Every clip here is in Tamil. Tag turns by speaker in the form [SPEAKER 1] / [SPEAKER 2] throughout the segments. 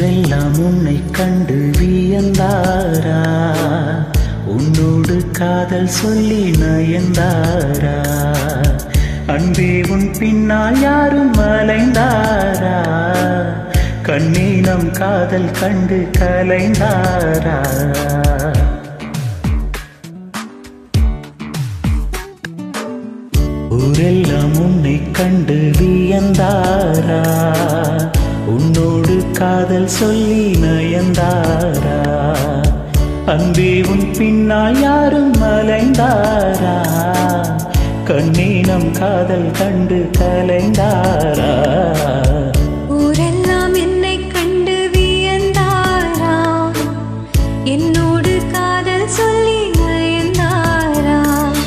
[SPEAKER 1] ஊரெல்லாம் உன்னை கண்டு வியந்தாரா, உன்னோடு காதல் சொல்லி நயந்தாரா, அன்பே உன் பின்னால் யாரும் அலைந்தாரா, கண்ணே நம் காதல் கண்டு கலைந்தாரா. ஊரெல்லாம் உன்னை கண்டு வியந்தாரா, உன்னோடு காதல் சொல்லி நயந்தாரா, அன்பே உன் பின்னால் யாரும் அலைந்தாரா, கண்ணே நம் காதல் கண்டு கலைந்தாரா.
[SPEAKER 2] ஊரெல்லாம் என்னை கண்டு வியந்தாரா, என்னோடு காதல் சொல்லி நயந்தாரா.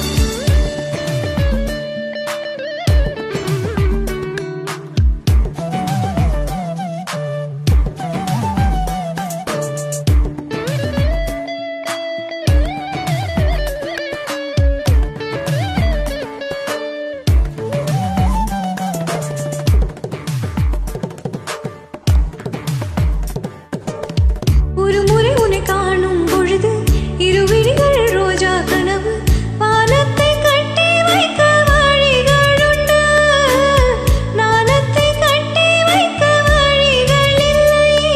[SPEAKER 2] ஒரு முறை உன்னை காணும் பொழுது இருவிழிகள் ரோஜா கனவு, வானத்தை கட்டி வைக்க வழிகளுண்டு, நாணத்தை கட்டி வைக்க வழிகள் இல்லை.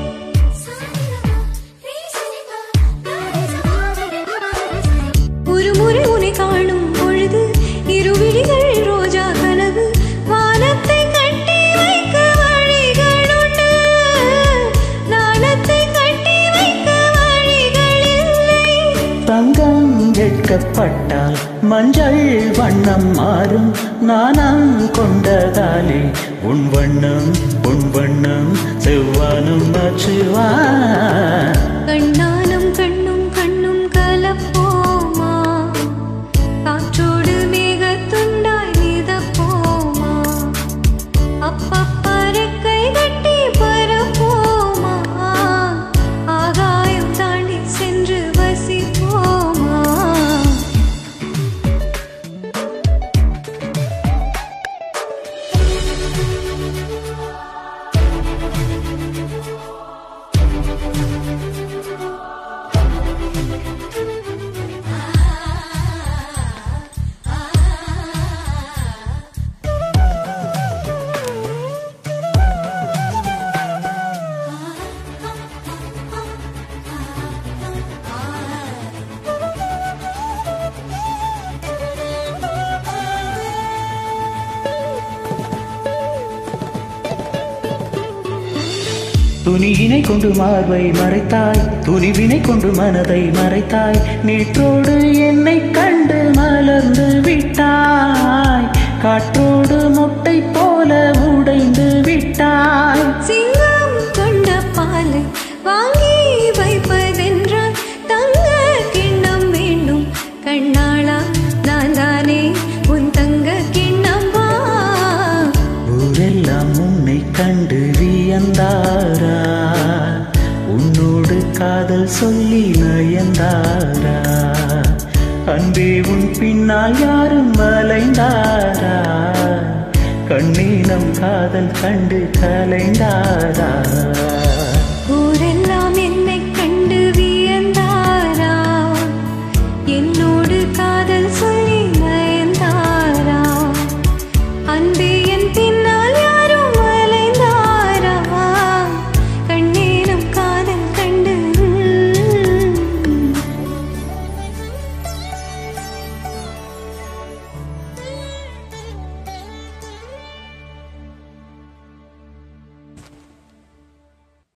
[SPEAKER 2] ஒரு முறை உன்னை காணும் பொழுது இருவிழிகள் ரோஜா கனவு, வானத்தை கட்டி வைக்க வழிகளுண்டு, நாணத்தை கட்டி வைக்க வழிகள் இல்லை.
[SPEAKER 1] தங்கம் வெட்கப்பட்டால் மஞ்சள் வண்ணம் மாறும், நாணம் கொண்டதாலே உன் வண்ணம் செவ்வானம் மாற்றுவா.
[SPEAKER 2] கண்ணானும் கண்ணும் கண்ணும் கலப்போமா, காற்றோடு மேகத்துண்டாய் மிதப்போமா, அப்பப்பறக்கை கட்டி பரப்போமா, ஆகாயம் தாண்டி சென்று வசிப்போமா.
[SPEAKER 1] துணியினை கொண்டு மார்பை மறைத்தாய், துணிவினை கொண்டு மனதை மறைத்தாய், நேற்றோடு என்னை கண்டு மலர்ந்து விட்டாய், காற்றோடு முட்டை போல உடைந்து விட்டாய்.
[SPEAKER 2] சிங்கம் கொண்ட பாலை வாங்கி வைப்பதென்றால் தங்க கிண்ணம் வேண்டும் கண்ணாளா, நான் தானே உன் தங்க கிண்ணம் வா.
[SPEAKER 1] ஊரெல்லாம் உன்னை கண்டு வியந்தாரா, உன்னோடு காதல் சொல்லி நயந்தாரா, அன்பே உன் பின்னால் யாரும் அலைந்தாரா, கண்ணே நம் காதல் கண்டு கலைந்தாரா.